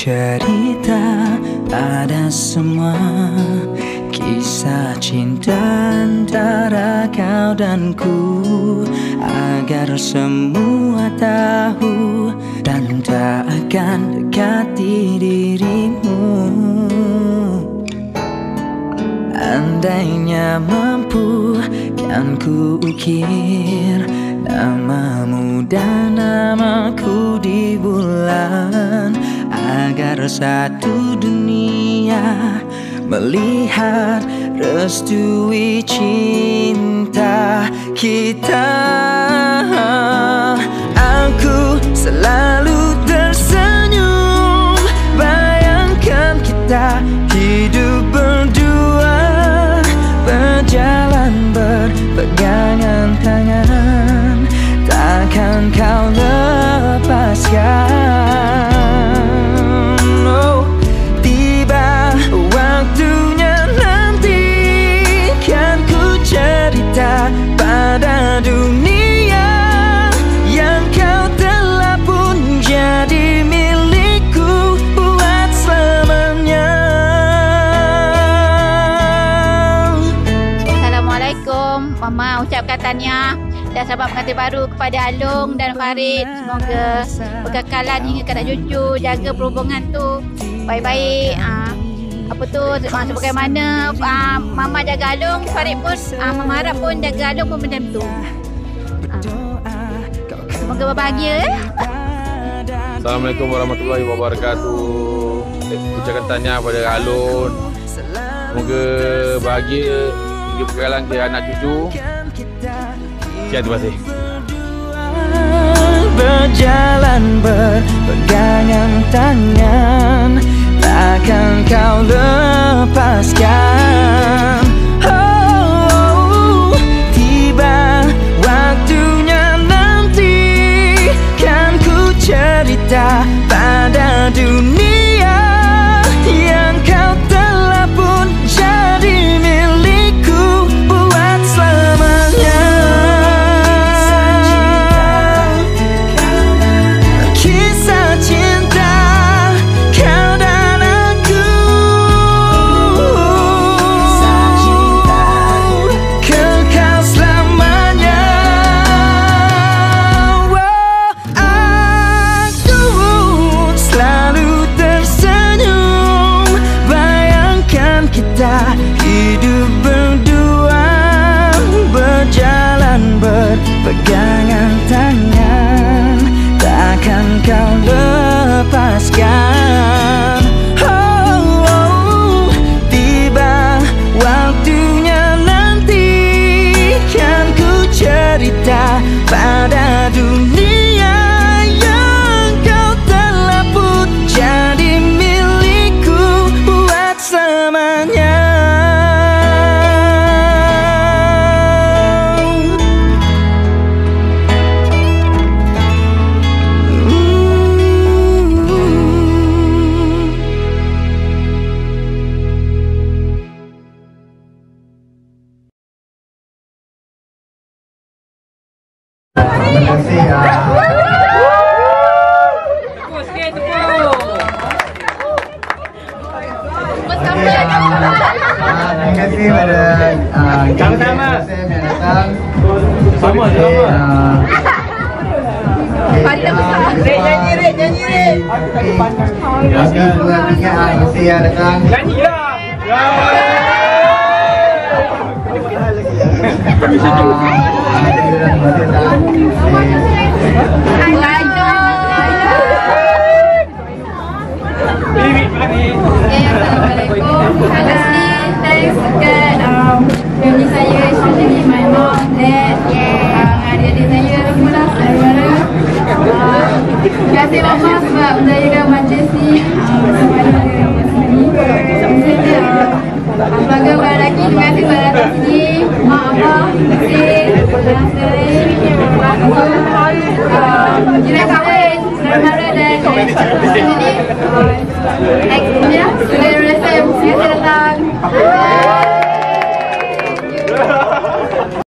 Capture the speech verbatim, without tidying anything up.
cerita pada semua kisah cinta antara kau dan ku, agar semua tahu dan tak akan dekati dirimu. Andainya mampu kan ku ukir namamu dan namaku di bulan, agar satu dunia melihat restui cinta kita. Aku selalu tersenyum bayangkan kita hidup berdua, berjalan berpegangan tangan, takkan kau lepaskan. Oh, tiba waktunya nanti kan ku cerita pada dunia yang kau telah pun jadi milikku buat selamanya. Assalamualaikum, Mama ucapkan tahniah dan selamat pengantin baru kepada Alung dan Farid. Semoga berkekalan hingga kanak cucu, jaga perhubungan tu baik-baik. Uh, apa tu, uh, sebagaimana uh, Mama jaga Alung, Farid pun, uh, Mama harap pun jaga Alung pun macam tu. Uh, semoga berbahagia. Eh? Assalamualaikum warahmatullahi wabarakatuh. Ucapkan tahniah kepada Alun. Semoga bahagia hingga berkekalan ke anak cucu. Sekian, terima kasih. Berjalan berpegangan tangan, takkan kau lepaskan. Oh, tiba waktunya nanti kan ku cerita pada dunia yang kau telah pun jadi milikku buat selamanya. Hidup berdua, berjalan berpegangan tangan, takkan kau lepaskan. Oh, oh, tiba waktunya nanti kan ku cerita pada dunia yang kau telah pun jadi milikku buat selamanya. Terima kasih. Terima kasih pada sama-sama yang datang. Sama sama. Pada besar. Rek nyanyi rek nyanyi rek. Terima kasih yang datang. Nyanyilah. Thanks dekat um, family saya, especially my mom, dad, uh, adik-adik saya semua saudara. Uh, terima kasih Mama sebab menjayakan majlis ni uh, bersama dengan Mas Mani. Semoga berada lagi. Terima kasih